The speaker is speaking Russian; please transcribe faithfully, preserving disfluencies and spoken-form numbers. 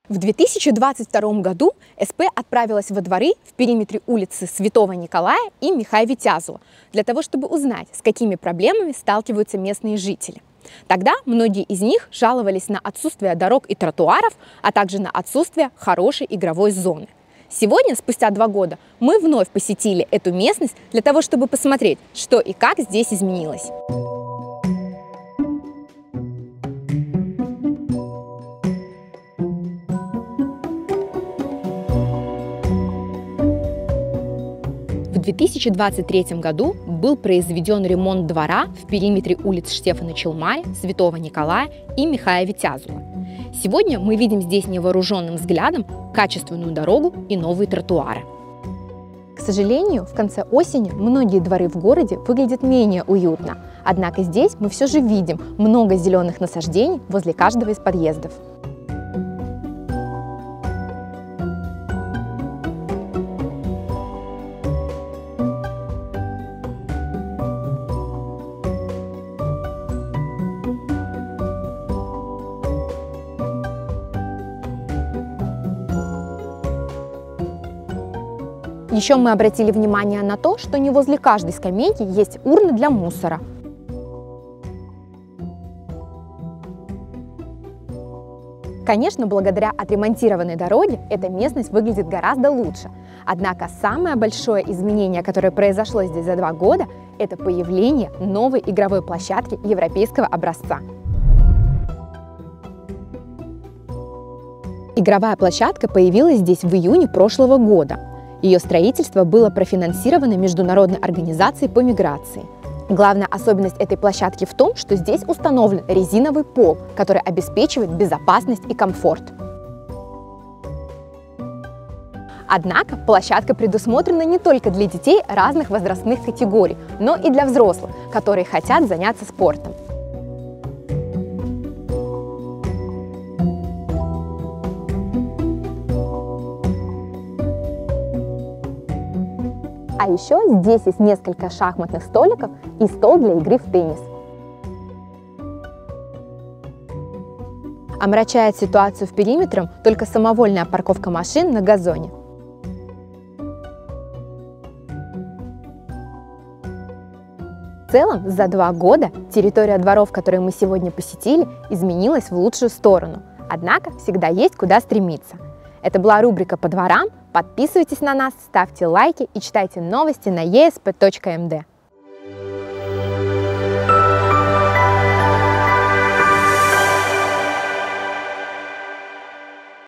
В две тысячи двадцать втором году эс пэ отправилась во дворы в периметре улицы Святого Николая и Михая Витязова для того, чтобы узнать, с какими проблемами сталкиваются местные жители. Тогда многие из них жаловались на отсутствие дорог и тротуаров, а также на отсутствие хорошей игровой зоны. Сегодня, спустя два года, мы вновь посетили эту местность для того, чтобы посмотреть, что и как здесь изменилось. В две тысячи двадцать третьем году был произведен ремонт двора в периметре улиц Штефана Челмаря, Святого Николая и Михая Витязова. Сегодня мы видим здесь невооруженным взглядом качественную дорогу и новые тротуары. К сожалению, в конце осени многие дворы в городе выглядят менее уютно, однако здесь мы все же видим много зеленых насаждений возле каждого из подъездов. Еще мы обратили внимание на то, что не возле каждой скамейки есть урны для мусора. Конечно, благодаря отремонтированной дороге эта местность выглядит гораздо лучше. Однако самое большое изменение, которое произошло здесь за два года, это появление новой игровой площадки европейского образца. Игровая площадка появилась здесь в июне прошлого года. Ее строительство было профинансировано Международной организацией по миграции. Главная особенность этой площадки в том, что здесь установлен резиновый пол, который обеспечивает безопасность и комфорт. Однако площадка предусмотрена не только для детей разных возрастных категорий, но и для взрослых, которые хотят заняться спортом. А еще здесь есть несколько шахматных столиков и стол для игры в теннис. Омрачает ситуацию в периметре только самовольная парковка машин на газоне. В целом, за два года территория дворов, которые мы сегодня посетили, изменилась в лучшую сторону. Однако всегда есть куда стремиться. Это была рубрика «По дворам». Подписывайтесь на нас, ставьте лайки и читайте новости на е эс пэ точка эм дэ.